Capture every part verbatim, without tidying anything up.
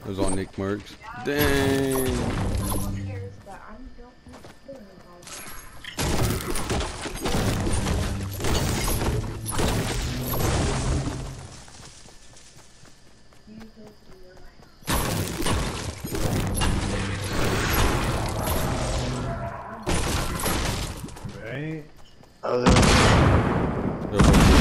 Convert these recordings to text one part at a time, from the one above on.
It was on Nick Merckx. Dang. Right? Oh, there.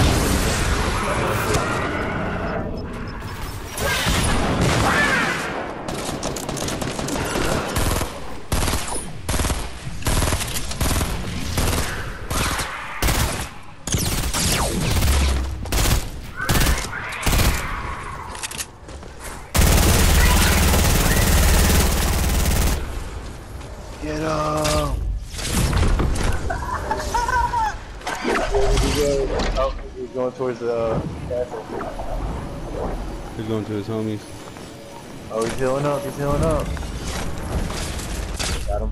Get him! Oh, he's going towards the uh, castle. He's going to his homies. Oh, he's healing up, he's healing up. Got him.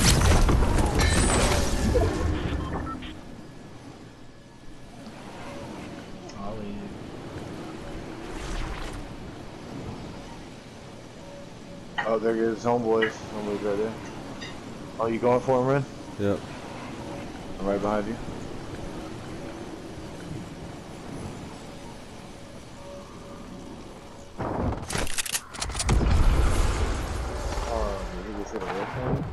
Oh, there goes his homeboys. Homeboys right there. Oh, you going for him, Ren? Yep. I'm right behind you. Oh, did he just hit a red flag?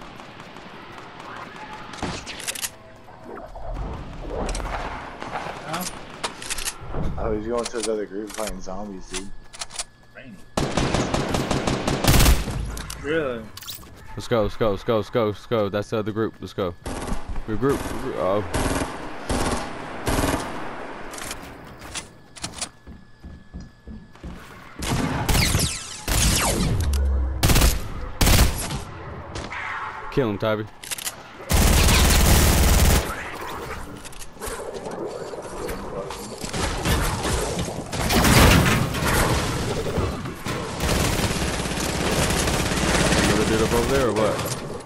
Oh, he's going to his other group fighting zombies, dude. Really? Let's go, let's go, let's go, let's go, let's go. That's the other group. Let's go. Group, group. group. Oh. Kill him, Tybee. Dude up over there or what?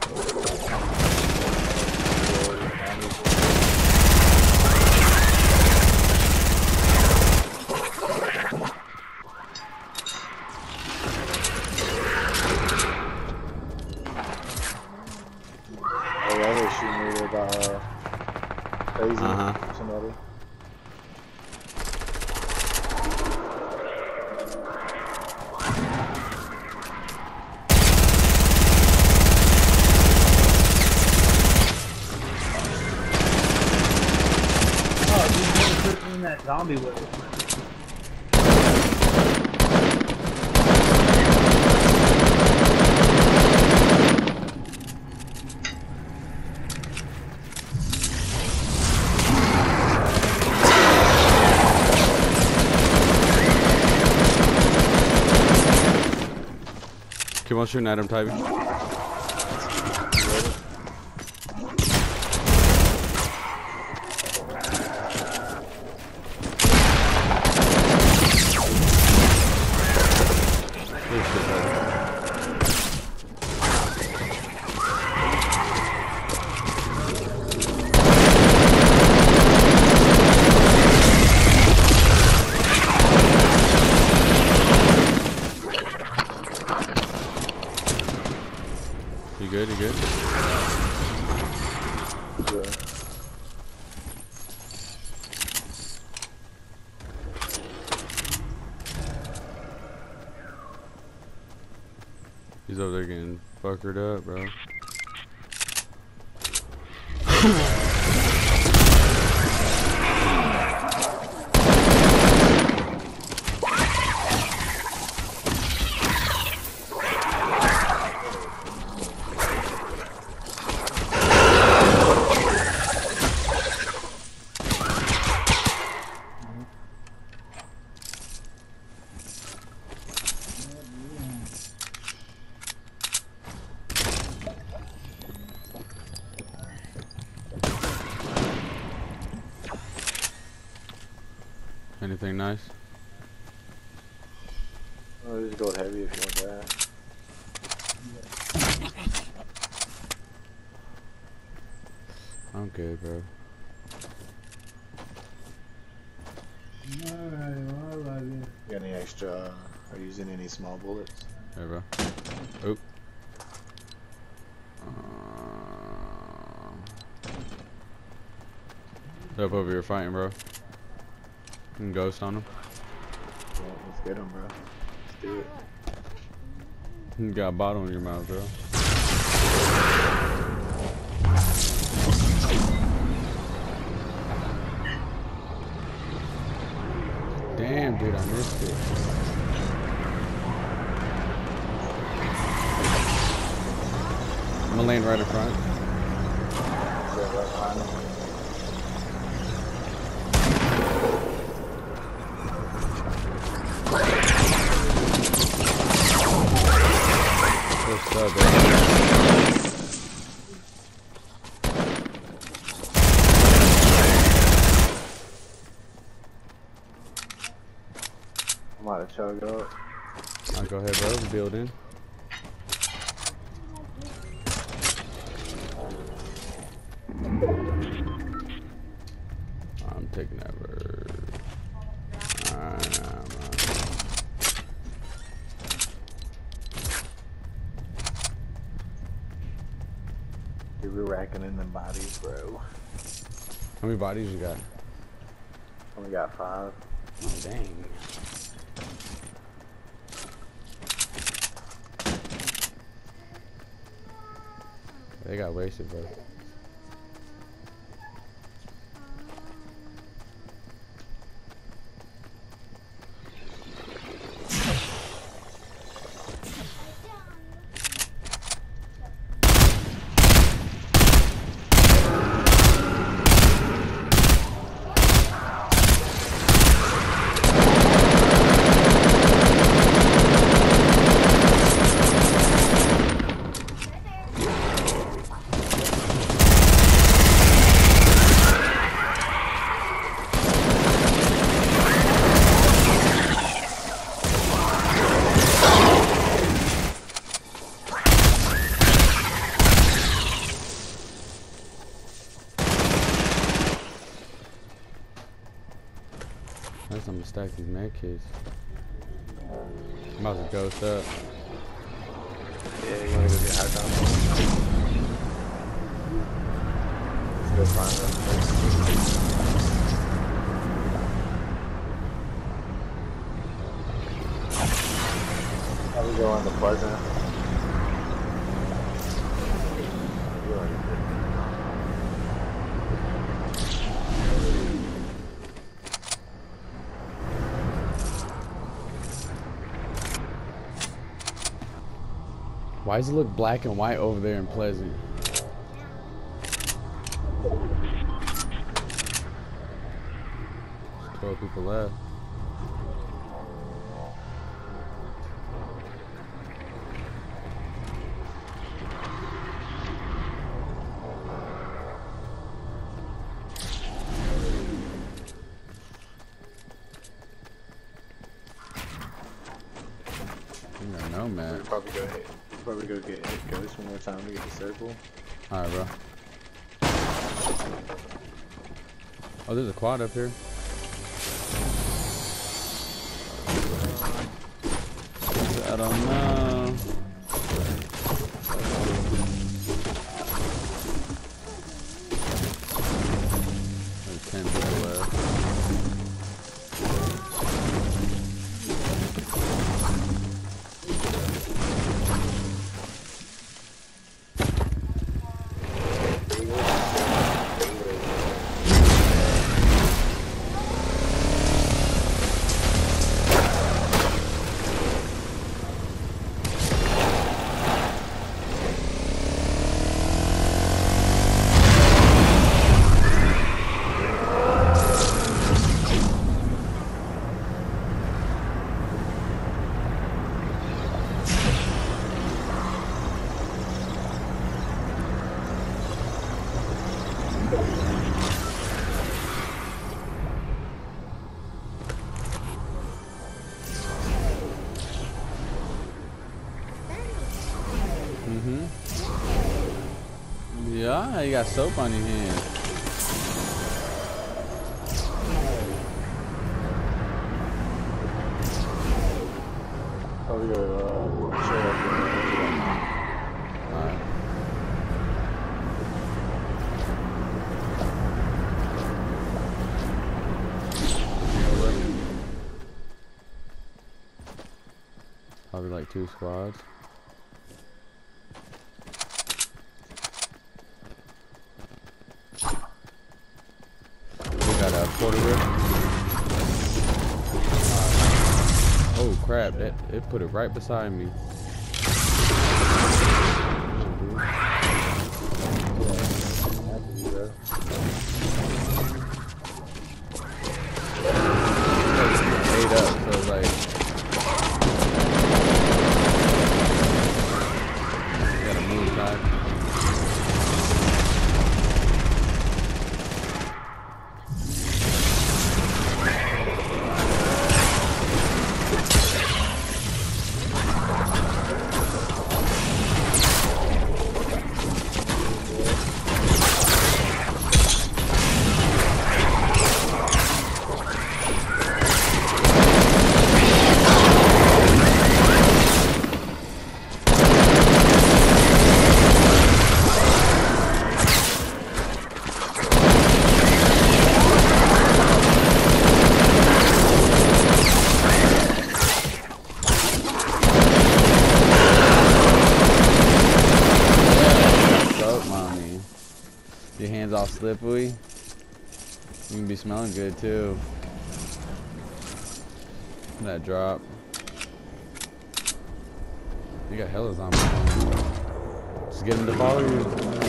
Oh, yeah, they're shooting me about uh, crazy Uh-huh. or somebody. Oh, dude, you put in that zombie with it. Keep on shooting at him, Tybee. You good? You good? Yeah. He's over there getting fuckered up, bro. Anything nice? Oh, just go heavy if you want that. I'm good, bro. Alright, well, I love you. You got any extra, uh, are you using any small bullets? Hey, bro. Oop. Uh, up over here fighting, bro. You can ghost on him. Yeah, let's get him, bro. Let's do it. You got a bottle in your mouth, bro. Damn, dude, I missed it. I'm gonna land right in front. Yeah, right behind him. What's up, bro? I'm about to chug up. Alright, go ahead, bro. Build in. I'm taking that bird. Alright, I'm out. Dude, we're racking in them bodies, bro. How many bodies you got? Only got five. Oh, dang. They got wasted, bro. That's I'm gonna stack these med kits. I'm about to ghost up. Yeah, you wanna go get high ground? Let's go find them. How we go on the Pleasant? You already did. Why does it look black and white over there in Pleasant? twelve people left. I don't know, man. We'll probably go hit. We'll probably go get hit ghost one more time to get the circle. Alright, bro. Oh, there's a quad up here. I don't know. There's ten people left. Mm-hmm. Yeah, you got soap on your hand. Oh, we gotta uh, share up here. Alright. Probably like two squads. We got a quarter rip. Oh crap, that it put it right beside me. Eight up, so it's like gotta move time. Your hands all slippery. You can be smelling good too. That drop. You got hella zombies. Just get them to follow you.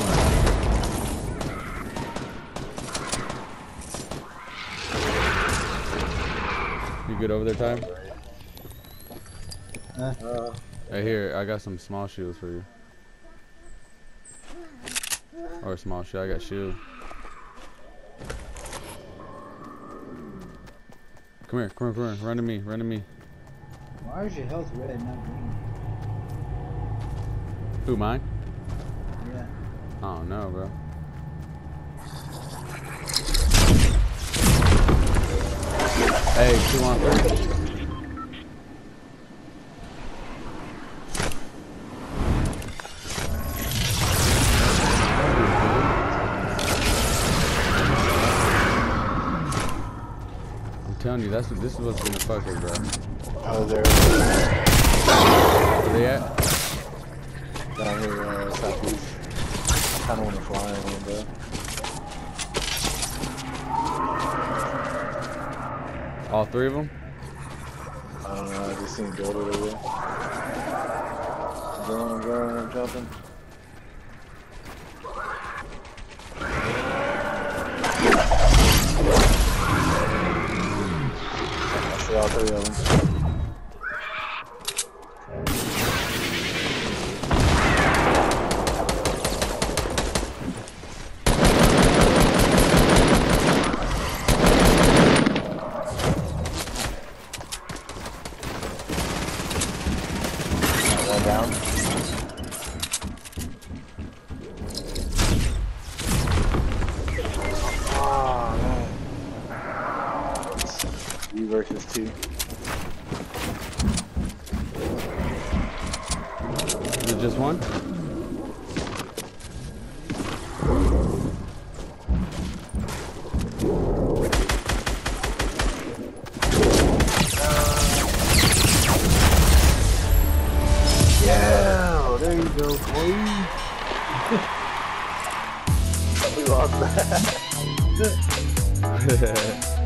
You good over there, Time? Uh, Right here, I got some small shields for you. Or a small shield, I got shield. Come here, come here, come here. Run to me, run to me. why is your health red, not green? Who, mine? Yeah. I don't know, bro. Hey, two on three. I'm telling you, that's what this is what's gonna fuck us, bro. Oh, there. Where they at? Down here, uh, southeast. I kinda wanna fly in one, bro. All three of them? I don't know, I just seen build it over there. I'm going, I'm going, I'm jumping. I see all three of them. One down. Oh, man. You versus two. Is it just one? Yeah, there you go, boy. We lost that.